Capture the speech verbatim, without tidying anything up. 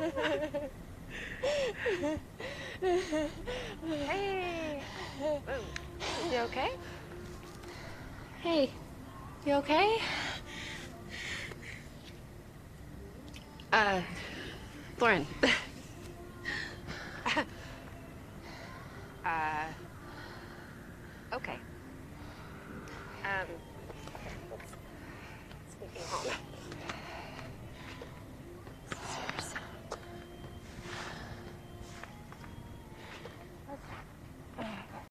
Hey. Whoa. You okay? Hey, you okay? Uh, Lauren,